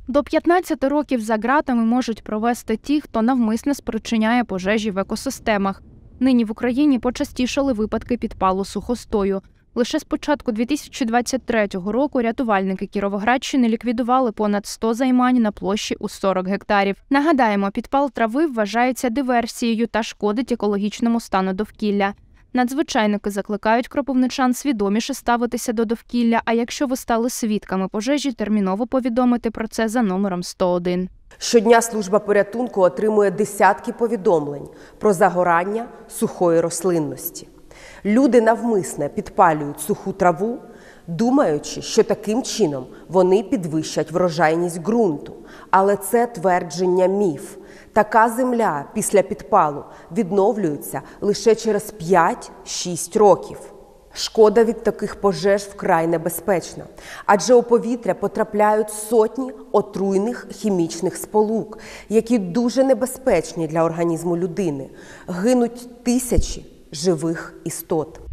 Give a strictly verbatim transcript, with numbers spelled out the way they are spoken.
До п'ятнадцяти років за ґратами можуть провести ті, хто навмисно спричиняє пожежі в екосистемах. Нині в Україні почастішали випадки підпалу сухостою. Лише з початку дві тисячі двадцять третього року рятувальники Кіровоградщини ліквідували понад сто займань на площі у сорок гектарів. Нагадаємо, підпал трави вважається диверсією та шкодить екологічному стану довкілля. Надзвичайники закликають кропивничан свідоміше ставитися до довкілля, а якщо ви стали свідками пожежі, терміново повідомити про це за номером сто один. Щодня служба порятунку отримує десятки повідомлень про загорання сухої рослинності. Люди навмисне підпалюють суху траву, думаючи, що таким чином вони підвищать врожайність ґрунту. Але це твердження міф. Така земля після підпалу відновлюється лише через п'ять-шість років. Шкода від таких пожеж вкрай небезпечна, адже у повітря потрапляють сотні отруйних хімічних сполук, які дуже небезпечні для організму людини. Гинуть тисячі живих істот.